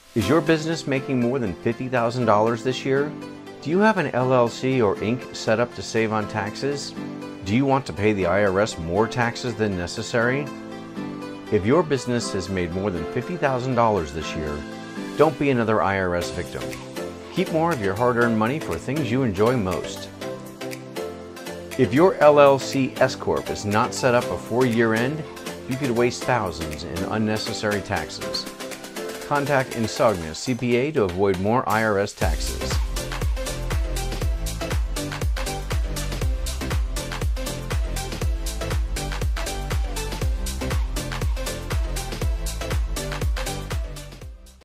Is your business making more than $50,000 this year? Do you have an LLC or Inc. set up to save on taxes? Do you want to pay the IRS more taxes than necessary? If your business has made more than $50,000 this year, don't be another IRS victim. Keep more of your hard-earned money for things you enjoy most. If your LLC S-Corp is not set up before year-end, you could waste thousands in unnecessary taxes. Contact Insognia CPA to avoid more IRS taxes.